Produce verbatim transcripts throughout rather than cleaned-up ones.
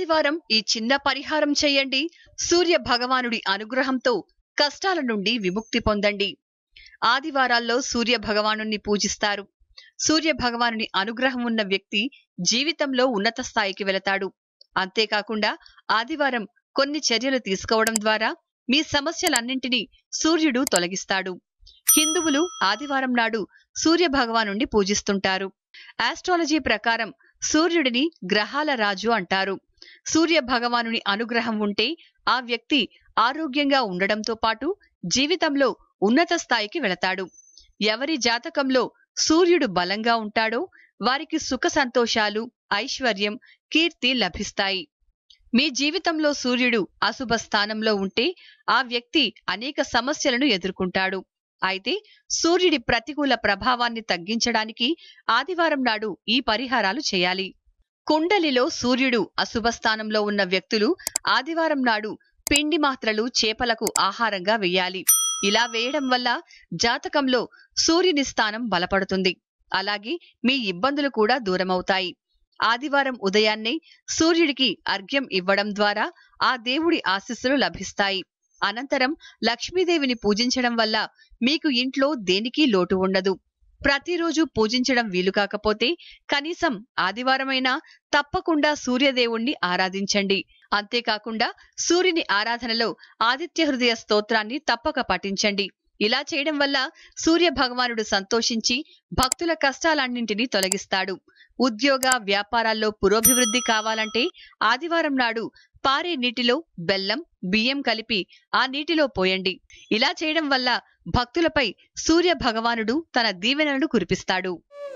ఆదివారం ఈ చిన్న పరిహారం చేయండి. సూర్య భగవానుడి అనుగ్రహంతో కష్టాల నుండి విముక్తి పొందండి. ఆదివారాల్లో సూర్య భగవానుణ్ణి పూజిస్తారు. సూర్య భగవానుని అనుగ్రహం ఉన్న వ్యక్తి జీవితంలో ఉన్నత స్థాయికి వెళతాడు. అంతేకాకుండా ఆదివారం కొన్ని చర్యలు తీసుకోవడం ద్వారా మీ సమస్యలన్నింటినీ సూర్యుడు తొలగిస్తాడు. హిందువులు ఆదివారం నాడు సూర్య భగవానుణ్ణి పూజిస్తుంటారు. ఆస్ట్రాలజీ ప్రకారం సూర్యుడిని గ్రహాల రాజు అంటారు. సూర్య భగవానుని అనుగ్రహం ఉంటే ఆ వ్యక్తి ఆరోగ్యంగా ఉండడంతో పాటు జీవితంలో ఉన్నత స్థాయికి వెళతాడు. ఎవరి జాతకంలో సూర్యుడు బలంగా ఉంటాడో వారికి సుఖ సంతోషాలు, ఐశ్వర్యం, కీర్తి లభిస్తాయి. మీ జీవితంలో సూర్యుడు అశుభ స్థానంలో ఉంటే ఆ వ్యక్తి అనేక సమస్యలను ఎదుర్కొంటాడు. అయితే సూర్యుడి ప్రతికూల ప్రభావాన్ని తగ్గించడానికి ఆదివారం నాడు ఈ పరిహారాలు చేయాలి. కుండలిలో సూర్యుడు అశుభ స్థానంలో ఉన్న వ్యక్తులు ఆదివారం నాడు పిండి మాత్రలు చేపలకు ఆహారంగా వేయాలి. ఇలా వేయడం వల్ల జాతకంలో సూర్యుని స్థానం బలపడుతుంది. అలాగే మీ ఇబ్బందులు కూడా దూరమవుతాయి. ఆదివారం ఉదయాన్నే సూర్యుడికి అర్ఘ్యం ఇవ్వడం ద్వారా ఆ దేవుడి ఆశీస్సులు లభిస్తాయి. అనంతరం లక్ష్మీదేవిని పూజించడం వల్ల మీకు ఇంట్లో దేనికి లోటు ఉండదు. ప్రతిరోజు పూజించడం వీలు కాకపోతే కనీసం ఆదివారమైనా తప్పకుండా సూర్యదేవుణ్ణి ఆరాధించండి. అంతేకాకుండా సూర్యుని ఆరాధనలో ఆదిత్య హృదయ స్తోత్రాన్ని తప్పక పఠించండి. ఇలా చేయడం వల్ల సూర్య భగవానుడు సంతోషించి భక్తుల కష్టాలన్నింటినీ తొలగిస్తాడు. ఉద్యోగ వ్యాపారాల్లో పురోభివృద్ధి కావాలంటే ఆదివారం నాడు పారే నీటిలో బెల్లం, బియ్యం కలిపి ఆ నీటిలో పోయండి. ఇలా చేయడం వల్ల భక్తులపై సూర్య భగవానుడు తన దీవెనలను కురిపిస్తాడు.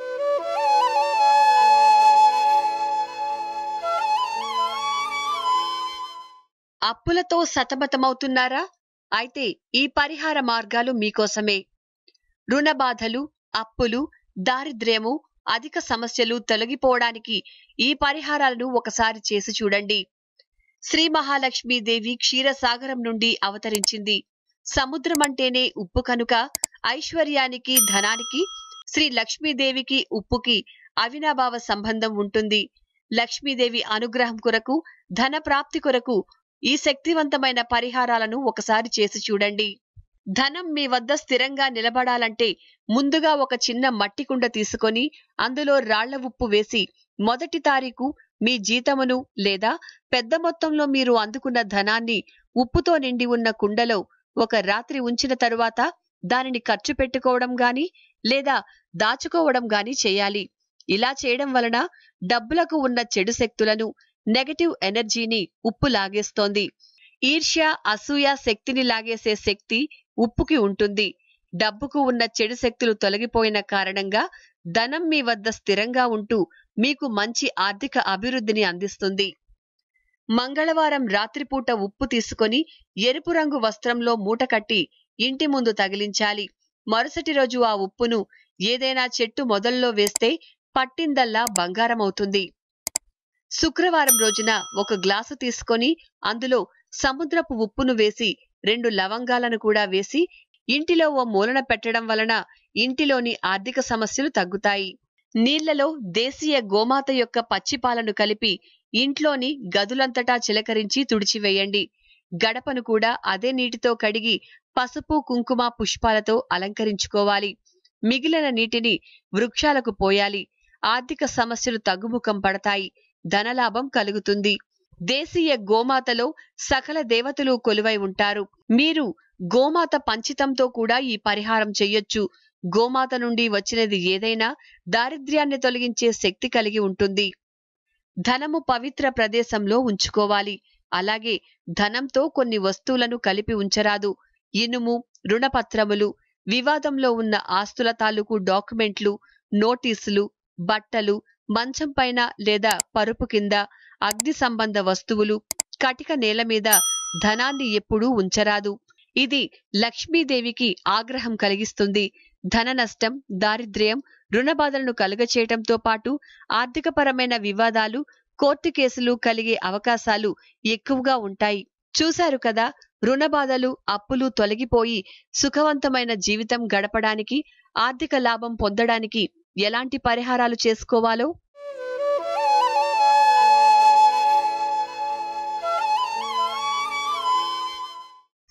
అప్పులతో సతమతమవుతున్నారా? అయితే ఈ పరిహార మార్గాలు మీకోసమే. రుణ బాధలు, అప్పులు, దారిద్ర్యము, అధిక సమస్యలు తొలగిపోవడానికి ఈ పరిహారాలను ఒకసారి చేసి చూడండి. శ్రీ మహాలక్ష్మీదేవి క్షీరసాగరం నుండి అవతరించింది. సముద్రమంటేనే ఉప్పు కనుక ఐశ్వర్యానికి, ధనానికి శ్రీ లక్ష్మీదేవికి ఉప్పుకి అవినాభావ సంబంధం ఉంటుంది. లక్ష్మీదేవి అనుగ్రహం కొరకు, ధన ప్రాప్తి కొరకు ఈ శక్తివంతమైన పరిహారాలను ఒకసారి చేసి చూడండి. ధనం మీ వద్ద స్థిరంగా నిలబడాలంటే ముందుగా ఒక చిన్న మట్టి కుండ తీసుకొని అందులో రాళ్ల ఉప్పు వేసి మొదటి తారీఖు మీ జీతమును లేదా పెద్ద మొత్తంలో మీరు అందుకున్న ధనాన్ని ఉప్పుతో నిండి ఉన్న కుండలో ఒక రాత్రి ఉంచిన తరువాత దానిని ఖర్చు పెట్టుకోవడం గాని లేదా దాచుకోవడం గాని చేయాలి. ఇలా చేయడం వలన డబ్బులకు ఉన్న చెడు శక్తులను, నెగటివ్ ఎనర్జీని ఉప్పు లాగేస్తోంది. ఈర్ష్య, అసూయ శక్తిని లాగేసే శక్తి ఉప్పుకి ఉంటుంది. డబ్బుకు ఉన్న చెడు శక్తులు తొలగిపోయిన కారణంగా ధనం మీ వద్ద స్థిరంగా ఉంటూ మీకు మంచి ఆర్థిక అభివృద్ధిని అందిస్తుంది. మంగళవారం రాత్రిపూట ఉప్పు తీసుకొని ఎరుపు రంగు వస్త్రంలో మూటకట్టి ఇంటి ముందు తగిలించాలి. మరుసటి రోజు ఆ ఉప్పును ఏదైనా చెట్టు మొదల్లో వేస్తే పట్టిందల్లా బంగారమవుతుంది. శుక్రవారం రోజున ఒక గ్లాసు తీసుకొని అందులో సముద్రపు ఉప్పును వేసి రెండు లవంగాలను కూడా వేసి ఇంటిలో ఓ మూలన పెట్టడం వలన ఇంటిలోని ఆర్థిక సమస్యలు తగ్గుతాయి. నీళ్లలో దేశీయ గోమాత యొక్క పచ్చిపాలను కలిపి ఇంట్లోని గదులంతటా చిలకరించి తుడిచివేయండి. గడపను కూడా అదే నీటితో కడిగి పసుపు, కుంకుమ, పుష్పాలతో అలంకరించుకోవాలి. మిగిలిన నీటిని వృక్షాలకు పోయాలి. ఆర్థిక సమస్యలు తగ్గుముఖం పడతాయి. ధనలాభం కలుగుతుంది. దేశీయ గోమాతలో సకల దేవతలు కొలువై ఉంటారు. మీరు గోమాత పంచితంతో కూడా ఈ పరిహారం చెయ్యొచ్చు. గోమాత నుండి వచ్చినది ఏదైనా దారిద్ర్యాన్ని తొలగించే శక్తి కలిగి ఉంటుంది. ధనము పవిత్ర ప్రదేశంలో ఉంచుకోవాలి. అలాగే ధనంతో కొన్ని వస్తువులను కలిపి ఉంచరాదు. ఇనుము, రుణపత్రములు, వివాదంలో ఉన్న ఆస్తుల తాలూకు డాక్యుమెంట్లు, నోటీసులు, బట్టలు, మంచం పైన లేదా పరుపు కింద, అగ్ని సంబంధ వస్తువులు, కటిక నేల మీద ధనాన్ని ఎప్పుడూ ఉంచరాదు. ఇది లక్ష్మీదేవికి ఆగ్రహం కలిగిస్తుంది. ధన నష్టం, దారిద్ర్యం, రుణబాధలను కలుగచేయటంతో పాటు ఆర్థికపరమైన వివాదాలు, కోర్టు కేసులు కలిగే అవకాశాలు ఎక్కువగా ఉంటాయి. చూశారు కదా, రుణబాధలు, అప్పులు తొలగిపోయి సుఖవంతమైన జీవితం గడపడానికి, ఆర్థిక లాభం పొందడానికి ఎలాంటి పరిహారాలు చేసుకోవాలో.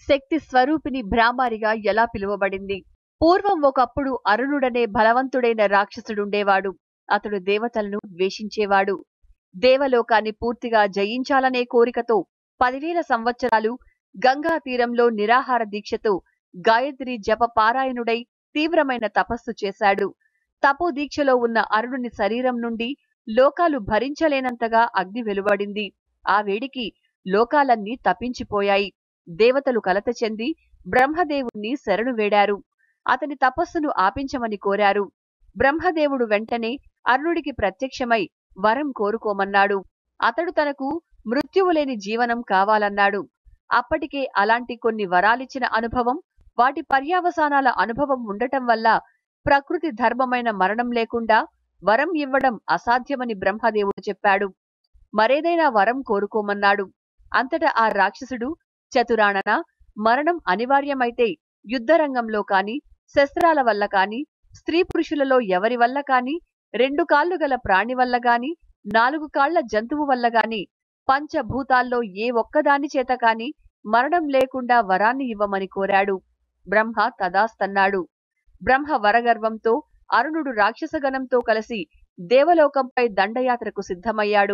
శక్తి స్వరూపిణి భ్రామారిగా ఎలా పిలువబడింది? పూర్వం ఒకప్పుడు అరుణుడనే బలవంతుడైన రాక్షసుడుండేవాడు. అతడు దేవతలను ద్వేషించేవాడు. దేవలోకాన్ని పూర్తిగా జయించాలనే కోరికతో పదివేల సంవత్సరాలు గంగా తీరంలో నిరాహార దీక్షతో గాయత్రి జప పారాయణుడై తీవ్రమైన తపస్సు చేశాడు. తపో దీక్షలో ఉన్న అరుణుని శరీరం నుండి లోకాలు భరించలేనంతగా అగ్ని వెలువడింది. ఆ వేడికి లోకాలన్నీ తప్పించిపోయాయి. దేవతలు కలత చెంది బ్రహ్మదేవుణ్ణి శరణు వేడారు. అతని తపస్సును ఆపించమని కోరారు. బ్రహ్మదేవుడు వెంటనే అరుణుడికి ప్రత్యక్షమై వరం కోరుకోమన్నాడు. అతడు తనకు మృత్యువులేని జీవనం కావాలన్నాడు. అప్పటికే అలాంటి కొన్ని వరాలిచ్చిన అనుభవం, వాటి పర్యావసానాల అనుభవం ఉండటం వల్ల ప్రకృతి ధర్మమైన మరణం లేకుండా వరం ఇవ్వడం అసాధ్యమని బ్రహ్మదేవుడు చెప్పాడు. మరేదైనా వరం కోరుకోమన్నాడు. అంతటా ఆ రాక్షసుడు, చతురాణన, మరణం అనివార్యమైతే యుద్ధరంగంలో కాని, శస్త్రాల వల్ల కాని, స్త్రీ పురుషులలో ఎవరి వల్ల కాని, రెండు కాళ్లు గల ప్రాణి వల్ల గాని, నాలుగు కాళ్ల జంతువు వల్ల గాని, పంచభూతాల్లో ఏ ఒక్కదాని చేత కాని మరణం లేకుండా వరాన్ని ఇవ్వమని కోరాడు. బ్రహ్మ తదాస్తన్నాడు. బ్రహ్మ వరగర్వంతో అరుణుడు రాక్షసగణంతో కలిసి దేవలోకంపై దండయాత్రకు సిద్ధమయ్యాడు.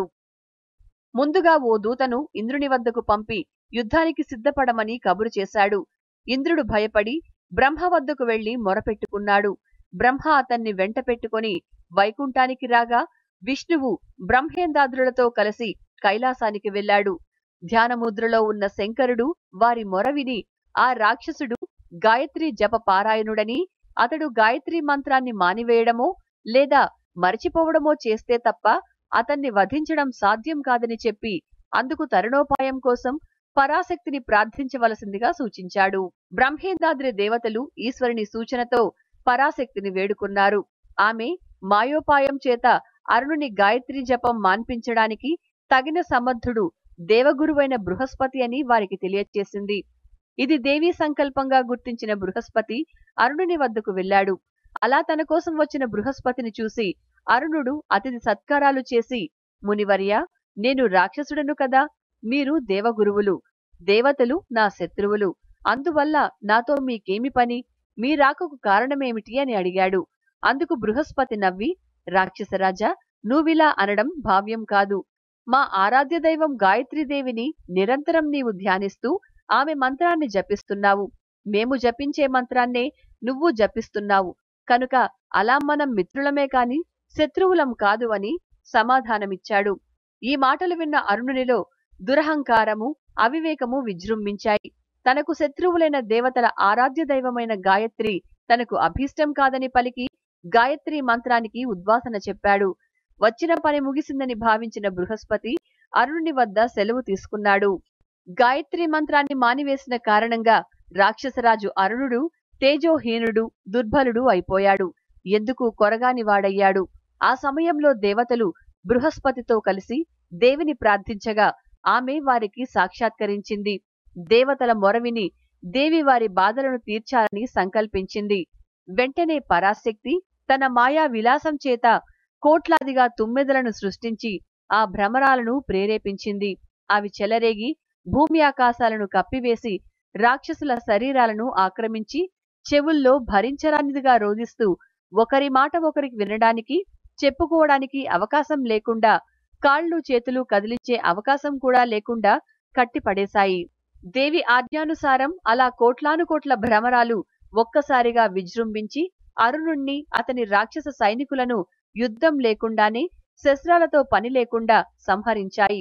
ముందుగా ఓ దూతను ఇంద్రుని వద్దకు పంపి యుద్ధానికి సిద్ధపడమని కబురు చేశాడు. ఇంద్రుడు భయపడి బ్రహ్మ వద్దకు వెళ్లి మొరపెట్టుకున్నాడు. బ్రహ్మ అతన్ని వెంట పెట్టుకుని వైకుంఠానికి రాగా విష్ణువు బ్రహ్మేంద్రాదులతో కలిసి కైలాసానికి వెళ్లాడు. ధ్యానముద్రలో ఉన్న శంకరుడు వారి మొర విని ఆ రాక్షసుడు గాయత్రీ జప పారాయణుడని, అతడు గాయత్రీ మంత్రాన్ని మానివేయడమో లేదా మరిచిపోవడమో చేస్తే తప్ప అతన్ని వధించడం సాధ్యం కాదని చెప్పి అందుకు తరుణోపాయం కోసం పరాశక్తిని ప్రార్థించవలసిందిగా సూచించాడు. బ్రహ్మేంద్రాద్రి దేవతలు ఈశ్వరుని సూచనతో పరాశక్తిని వేడుకున్నారు. ఆమె మాయోపాయం చేత అరుణుని గాయత్రీ జపం మాన్పించడానికి తగిన సమర్థుడు దేవగురువైన బృహస్పతి అని వారికి తెలియచేసింది. ఇది దేవీ సంకల్పంగా గుర్తించిన బృహస్పతి అరుణుని వద్దకు వెళ్లాడు. అలా తన కోసం వచ్చిన బృహస్పతిని చూసి అరుణుడు అతిథి సత్కారాలు చేసి, మునివర్య, నేను రాక్షసుడను కదా, మీరు దేవగురువులు, దేవతలు నా శత్రువులు, అందువల్ల నాతో మీకేమి పని, మీ రాకకు కారణమేమిటి అని అడిగాడు. అందుకు బృహస్పతి నవ్వి, రాక్షసరాజా, నువ్విలా అనడం భావ్యం కాదు. మా ఆరాధ్య దైవం గాయత్రీదేవిని నిరంతరం నీవు ధ్యానిస్తూ ఆమె మంత్రాన్ని జపిస్తున్నావు. మేము జపించే మంత్రాన్నే నువ్వు జపిస్తున్నావు. కనుక అలా మనం మిత్రులమే కాని శత్రువులం కాదు అని సమాధానమిచ్చాడు. ఈ మాటలు విన్న అరుణునిలో దురహంకారము, అవివేకము విజృంభించాయి. తనకు శత్రువులైన దేవతల ఆరాధ్య దైవమైన గాయత్రి తనకు అభీష్టం కాదని పలికి గాయత్రీ మంత్రానికి ఉద్వాసన చెప్పాడు. వచ్చిన పని ముగిసిందని భావించిన బృహస్పతి అరుణుని వద్ద సెలవు తీసుకున్నాడు. గాయత్రీ మంత్రాన్ని మానివేసిన కారణంగా రాక్షసరాజు అరుణుడు తేజోహీనుడు, దుర్బలుడు అయిపోయాడు. ఎందుకు కొరగాని వాడయ్యాడు. ఆ సమయంలో దేవతలు బృహస్పతితో కలిసి దేవిని ప్రార్థించగా ఆమె వారికి సాక్షాత్కరించింది. దేవతల మొరవిని దేవి వారి బాధలను తీర్చాలని సంకల్పించింది. వెంటనే పరాశక్తి తన మాయా విలాసం చేత కోట్లాదిగా తుమ్మెదలను సృష్టించి ఆ భ్రమరాలను ప్రేరేపించింది. అవి చెలరేగి భూమి ఆకాశాలను కప్పివేసి రాక్షసుల శరీరాలను ఆక్రమించి చెవుల్లో భరించరానిదిగా రోదిస్తూ ఒకరి మాట ఒకరికి వినడానికి, చెప్పుకోవడానికి అవకాశం లేకుండా, కాళ్ళు చేతులు కదిలించే అవకాశం కూడా లేకుండా కట్టిపడేశాయి. దేవి ఆజ్ఞానుసారం అలా కోట్లానుకోట్ల భ్రమరాలు ఒక్కసారిగా విజృంభించి అరుణుణ్ణి, అతని రాక్షస సైనికులను యుద్ధం లేకుండానే శస్త్రాలతో పని లేకుండా సంహరించాయి.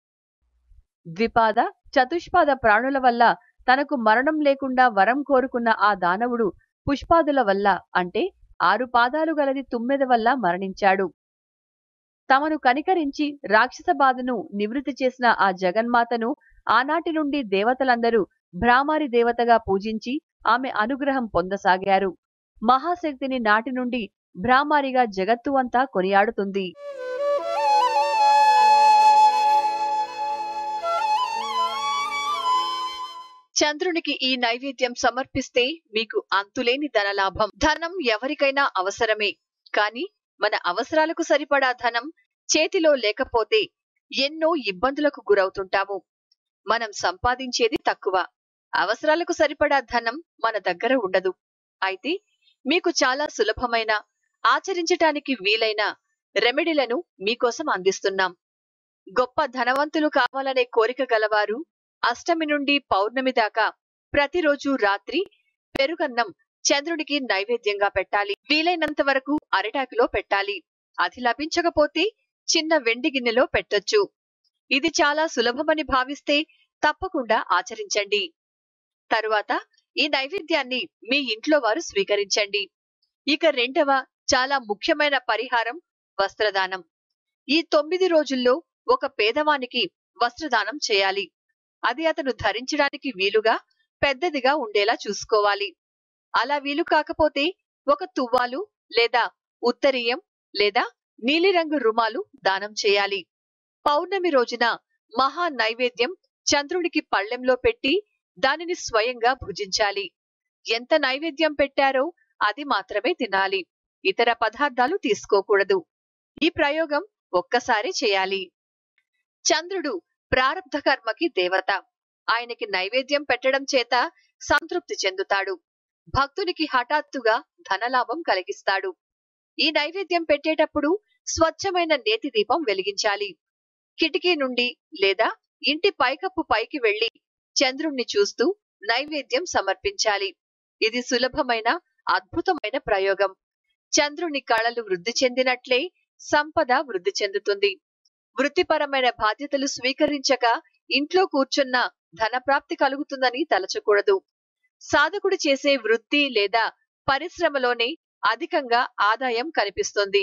ద్విపాద, చతుష్పాద ప్రాణుల వల్ల తనకు మరణం లేకుండా వరం కోరుకున్న ఆ దానవుడు పుష్పాదుల వల్ల, అంటే ఆరు పాదాలు గలది తుమ్మెద వల్ల మరణించాడు. తమను కనికరించి రాక్షస బాధను నివృత్తి చేసిన ఆ జగన్మాతను ఆనాటి నుండి దేవతలందరూ భ్రామారి దేవతగా పూజించి ఆమె అనుగ్రహం పొందసాగారు. మహాశక్తిని నాటి నుండి భ్రామారిగా జగత్తు అంతా కొనియాడుతుంది. చంద్రునికి ఈ నైవేద్యం సమర్పిస్తే మీకు అంతులేని ధనలాభం. ధనం ఎవరికైనా అవసరమే, కాని మన అవసరాలకు సరిపడా ధనం చేతిలో లేకపోతే ఎన్నో ఇబ్బందులకు గురవుతుంటాము. మనం సంపాదించేది తక్కువ, అవసరాలకు సరిపడా ధనం మన దగ్గర ఉండదు. అయితే మీకు చాలా సులభమైన, ఆచరించటానికి వీలైన రెమెడీలను మీకోసం అందిస్తున్నాం. గొప్ప ధనవంతులు కావాలనే కోరిక గలవారు అష్టమి నుండి పౌర్ణమి దాకా ప్రతిరోజు రాత్రి పెరుగన్నం చంద్రుడికి నైవేద్యంగా పెట్టాలి. వీలైనంత వరకు అరిటాకులో పెట్టాలి. అది లభించకపోతే చిన్న వెండి గిన్నెలో పెట్టొచ్చు. ఇది చాలా సులభమని భావిస్తే తప్పకుండా ఆచరించండి. తరువాత ఈ నైవేద్యాన్ని మీ ఇంట్లో వారు స్వీకరించండి. ఇక రెండవ చాలా ముఖ్యమైన పరిహారం వస్త్రదానం. ఈ తొమ్మిది రోజుల్లో ఒక పేదవానికి వస్త్రదానం చేయాలి. అది అతను ధరించడానికి వీలుగా పెద్దదిగా ఉండేలా చూసుకోవాలి. అలా వీలు కాకపోతే ఒక తువ్వాలు లేదా ఉత్తరీయం లేదా నీలిరంగు రుమాలు దానం చేయాలి. పౌర్ణమి రోజున మహా నైవేద్యం చంద్రుడికి పళ్ళెంలో పెట్టి దానిని స్వయంగా భుజించాలి. ఎంత నైవేద్యం పెట్టారో అది మాత్రమే తినాలి. ఇతర పదార్థాలు తీసుకోకూడదు. ఈ ప్రయోగం ఒక్కసారి చేయాలి. చంద్రుడు ప్రారబ్ధ కర్మకి దేవత. ఆయనకి నైవేద్యం పెట్టడం చేత సంతృప్తి చెందుతాడు. భక్తునికి హఠాత్తుగా ధనలాభం కలిగిస్తాడు. ఈ నైవేద్యం పెట్టేటప్పుడు స్వచ్ఛమైన నేతి దీపం వెలిగించాలి. కిటికీ నుండి లేదా ఇంటి పైకప్పు పైకి వెళ్లి చంద్రుణ్ణి చూస్తూ నైవేద్యం సమర్పించాలి. ఇది సులభమైన, అద్భుతమైన ప్రయోగం. చంద్రుని కళలు వృద్ధి చెందినట్లే సంపద వృద్ధి చెందుతుంది. వృత్తిపరమైన బాధ్యతలు స్వీకరించక ఇంట్లో కూర్చున్న ధనప్రాప్తి కలుగుతుందని తలచకూడదు. సాధకుడు చేసే వృత్తి లేదా పరిశ్రమలోనే అధికంగా ఆదాయం కనిపిస్తుంది.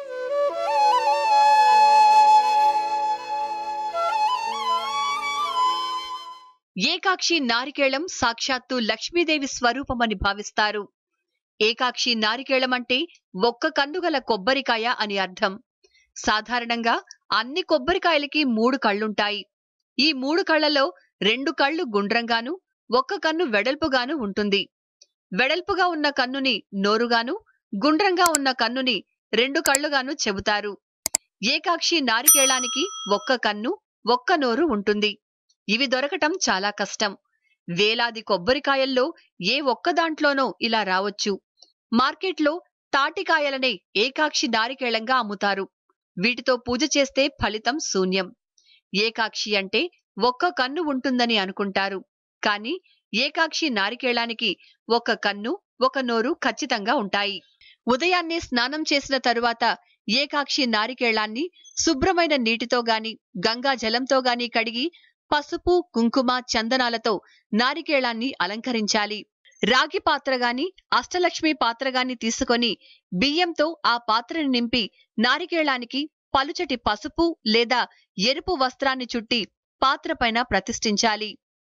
ఏకాక్షి నారికేళం సాక్షాత్తు లక్ష్మీదేవి స్వరూపమని భావిస్తారు. ఏకాక్షి నారికేళం అంటే ఒక్క కన్నుగల కొబ్బరికాయ అని అర్థం. సాధారణంగా అన్ని కొబ్బరికాయలకి మూడు కళ్ళుంటాయి. ఈ మూడు కళ్లలో రెండు కళ్ళు గుండ్రంగాను, ఒక్క కన్ను వెడల్పుగాను ఉంటుంది. వెడల్పుగా ఉన్న కన్నుని నోరుగాను, గుండ్రంగా ఉన్న కన్నుని రెండు కళ్లుగాను చెబుతారు. ఏకాక్షి నారికేళానికి ఒక్క కన్ను, ఒక్క నోరు ఉంటుంది. ఇవి దొరకటం చాలా కష్టం. వేలాది కొబ్బరికాయల్లో ఏ ఒక్క దాంట్లోనో ఇలా రావచ్చు. మార్కెట్లో తాటికాయలనే ఏకాక్షి నారికేళంగా అమ్ముతారు. వీటితో పూజ చేస్తే ఫలితం శూన్యం. ఏకాక్షి అంటే ఒక్క కన్ను ఉంటుందని అనుకుంటారు. కాని ఏకాక్షి నారికేళానికి ఒక కన్ను, ఒక నోరు ఖచ్చితంగా ఉంటాయి. ఉదయాన్నే స్నానం చేసిన తరువాత ఏకాక్షి నారికేళాన్ని శుభ్రమైన నీటితో గాని, గంగా జలంతో గాని కడిగి పసుపు, కుంకుమ, చందనాలతో నారికేళాన్ని అలంకరించాలి. రాగి పాత్రగాని, అష్టలక్ష్మి పాత్రగాని తీసుకొని బియ్యంతో ఆ పాత్రని నింపి నారికేళానికి పలుచటి పసుపు లేదా ఎరుపు వస్త్రాన్ని చుట్టి పాత్రపైన ప్రతిష్ఠించాలి.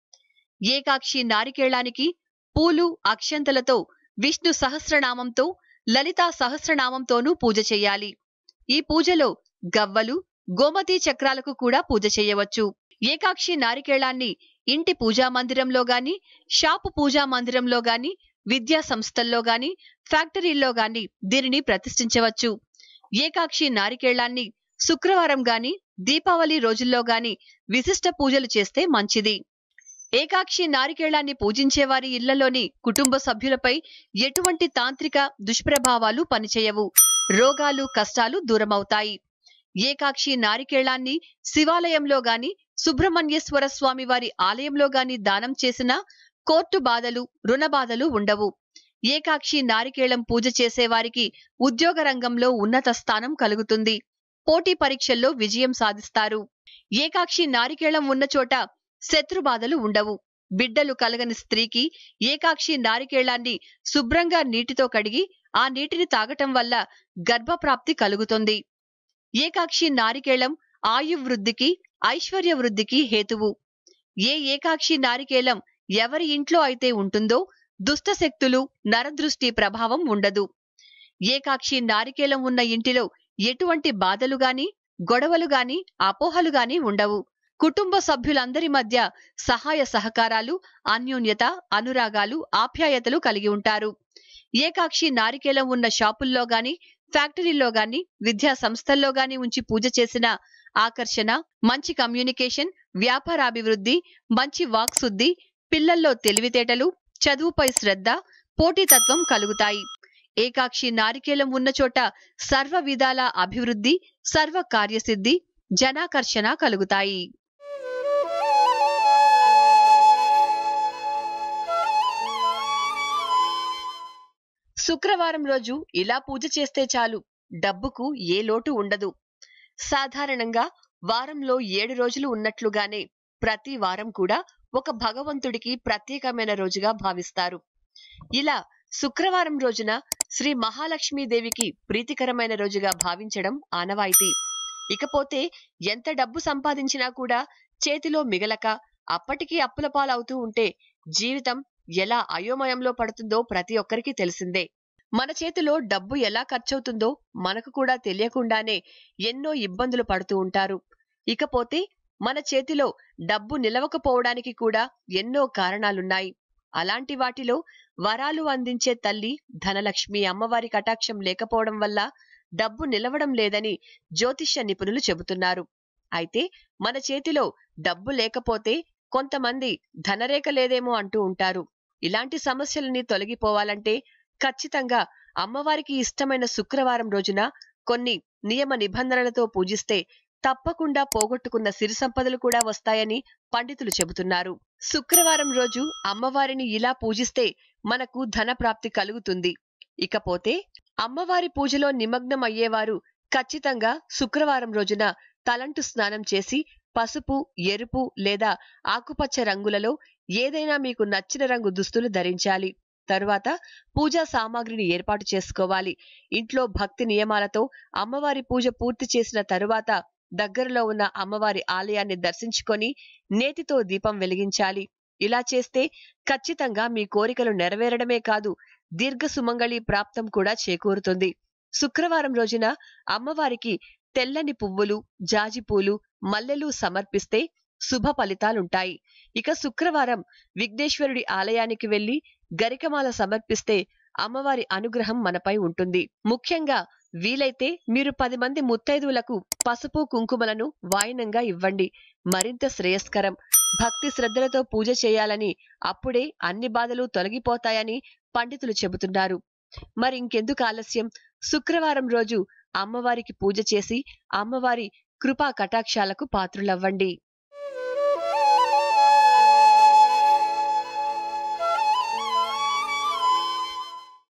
ఏకాక్షి నారికేళానికి పూలు, అక్షంతలతో విష్ణు సహస్రనామంతో, లలితా సహస్రనామంతోనూ పూజ చెయ్యాలి. ఈ పూజలో గవ్వలు, గోమతీ చక్రాలకు కూడా పూజ చేయవచ్చు. ఏకాక్షి నారికేళాన్ని ఇంటి పూజా మందిరంలో గాని, షాపు పూజా మందిరంలో గాని, విద్యా సంస్థల్లో గాని, ఫ్యాక్టరీల్లో గాని దీనిని ప్రతిష్ఠించవచ్చు. ఏకాక్షి నారికేళాన్ని శుక్రవారం గాని, దీపావళి రోజుల్లో గాని విశిష్ట పూజలు చేస్తే మంచిది. ఏకాక్షి నారికేళాన్ని పూజించేవారి ఇళ్లలోని కుటుంబ సభ్యులపై ఎటువంటి తాంత్రిక దుష్ప్రభావాలు పనిచేయవు. రోగాలు, కష్టాలు దూరమవుతాయి. ఏకాక్షి నారికేళాన్ని శివాలయంలో గాని, సుబ్రహ్మణ్యేశ్వర స్వామి వారి ఆలయంలో గాని దానం చేసినా కోర్టు బాధలు, రుణ బాధలు ఉండవు. ఏకాక్షి నారికేళం పూజ చేసేవారికి ఉద్యోగ రంగంలో ఉన్నత స్థానం కలుగుతుంది. పోటీ పరీక్షల్లో విజయం సాధిస్తారు. ఏకాక్షి నారికేళం ఉన్న చోట శత్రు బాధలు ఉండవు. బిడ్డలు కలగని స్త్రీకి ఏకాక్షి నారికేళాన్ని శుభ్రంగా నీటితో కడిగి ఆ నీటిని తాగటం వల్ల గర్భప్రాప్తి కలుగుతుంది. ఏకాక్షి నారికేళం ఆయువృద్ధికి, ఐశ్వర్య వృద్ధికి హేతువు. ఏ ఏకాక్షి నారికేళం ఎవరి ఇంట్లో అయితే ఉంటుందో దుష్టశక్తులు, నరదృష్టి ప్రభావం ఉండదు. ఏకాక్షి నారికేళం ఉన్న ఇంటిలో ఎటువంటి బాధలు గాని, గొడవలు గాని, అపోహలు గాని ఉండవు. కుటుంబ సభ్యులందరి మధ్య సహాయ సహకారాలు, అన్యోన్యత, అనురాగాలు, ఆప్యాయతలు కలిగి ఉంటారు. ఏకాక్షి నారికేళం ఉన్న షాపుల్లో గాని, ఫ్యాక్టరీల్లో గాని, విద్యా సంస్థల్లో గాని ఉంచి పూజ చేసిన ఆకర్షణ, మంచి కమ్యూనికేషన్, వ్యాపారాభివృద్ధి, మంచి వాక్శుద్ధి, పిల్లల్లో తెలివితేటలు, చదువుపై శ్రద్ధ, పోటీతత్వం కలుగుతాయి. ఏకాక్షి నారికేళం ఉన్న చోట సర్వ విధాల అభివృద్ధి, సర్వ కార్యసిద్ధి, జనాకర్షణ కలుగుతాయి. శుక్రవారం రోజు ఇలా పూజ చేస్తే చాలు, డబ్బుకు ఏ లోటు ఉండదు. సాధారణంగా వారంలో ఏడు రోజులు ఉన్నట్లుగానే ప్రతి వారం కూడా ఒక భగవంతుడికి ప్రత్యేకమైన రోజుగా భావిస్తారు. ఇలా శుక్రవారం రోజున శ్రీ మహాలక్ష్మీదేవికి ప్రీతికరమైన రోజుగా భావించడం ఆనవాయితీ. ఇకపోతే ఎంత డబ్బు సంపాదించినా కూడా చేతిలో మిగలక అప్పటికీ అప్పుల పాలవుతూ ఉంటే జీవితం ఎలా అయోమయంలో పడుతుందో ప్రతి ఒక్కరికి తెలిసిందే. మన చేతిలో డబ్బు ఎలా ఖర్చవుతుందో మనకు కూడా తెలియకుండానే ఎన్నో ఇబ్బందులు పడుతూ ఉంటారు. ఇకపోతే మన చేతిలో డబ్బు నిలవకపోవడానికి కూడా ఎన్నో కారణాలున్నాయి. అలాంటి వాటిలో వరాలు అందించే తల్లి ధనలక్ష్మి అమ్మవారి కటాక్షం లేకపోవడం వల్ల డబ్బు నిలవడం లేదని జ్యోతిష్య నిపుణులు చెబుతున్నారు. అయితే మన చేతిలో డబ్బు లేకపోతే కొంతమంది ధనరేఖ లేదేమో అంటూ ఉంటారు. ఇలాంటి సమస్యలని తొలగిపోవాలంటే ఖచ్చితంగా అమ్మవారికి ఇష్టమైన శుక్రవారం రోజున కొన్ని నియమ నిబంధనలతో పూజిస్తే తప్పకుండా పోగొట్టుకున్న సిరి సంపదలు కూడా వస్తాయని పండితులు చెబుతున్నారు. శుక్రవారం రోజు అమ్మవారిని ఇలా పూజిస్తే మనకు ధన ప్రాప్తి కలుగుతుంది. ఇకపోతే అమ్మవారి పూజలో నిమగ్నం అయ్యేవారు ఖచ్చితంగా శుక్రవారం రోజున తలంటు స్నానం చేసి పసుపు, ఎరుపు లేదా ఆకుపచ్చ రంగులలో ఏదైనా మీకు నచ్చిన రంగు దుస్తులు ధరించాలి. తరువాత పూజా సామాగ్రిని ఏర్పాటు చేసుకోవాలి. ఇంట్లో భక్తి నియమాలతో అమ్మవారి పూజ పూర్తి చేసిన తరువాత దగ్గరలో ఉన్న అమ్మవారి ఆలయాన్ని దర్శించుకొని నేతితో దీపం వెలిగించాలి. ఇలా చేస్తే ఖచ్చితంగా మీ కోరికలు నెరవేరడమే కాదు, దీర్ఘ సుమంగళి ప్రాప్తం కూడా చేకూరుతుంది. శుక్రవారం రోజున అమ్మవారికి తెల్లని పువ్వులు, జాజిపూలు, మల్లెలు సమర్పిస్తే శుభ ఫలితాలుంటాయి. ఇక శుక్రవారం విఘ్నేశ్వరుడి ఆలయానికి వెళ్లి గరికమాల సమర్పిస్తే అమ్మవారి అనుగ్రహం మనపై ఉంటుంది. ముఖ్యంగా వీలైతే మీరు పది మంది ముత్తైదువులకు పసుపు కుంకుమలను వాయినంగా ఇవ్వండి. మరింత శ్రేయస్కరం. భక్తి శ్రద్ధలతో పూజ చేయాలని, అప్పుడే అన్ని బాధలు తొలగిపోతాయని పండితులు చెబుతున్నారు. మరి ఇంకెందుకు ఆలస్యం? శుక్రవారం రోజు అమ్మవారికి పూజ చేసి అమ్మవారి కృపా కటాక్షాలకు పాత్రులవ్వండి.